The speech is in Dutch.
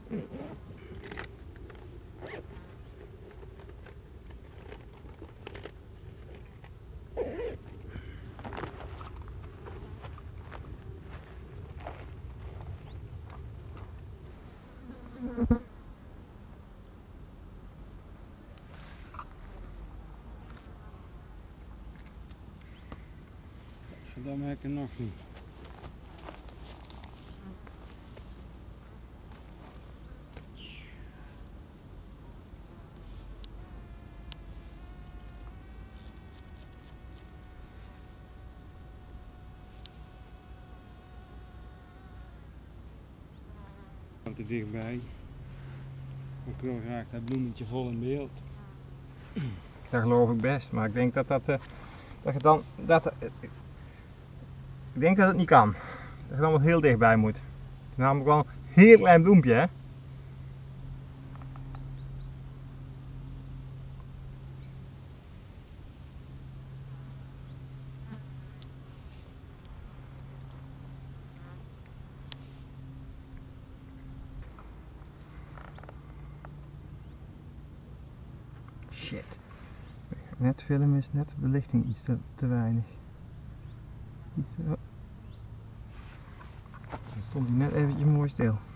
Dan heb ik er nog niet. Te dichtbij. Ik wil graag dat bloemetje vol in beeld. Dat geloof ik best, maar ik denk dat je dan ik denk dat het niet kan. Dat je dan wel heel dichtbij moet. Het is namelijk wel een heel klein bloempje, hè? Shit. Net film is net de belichting iets te weinig. Dan stond hij net eventjes mooi stil.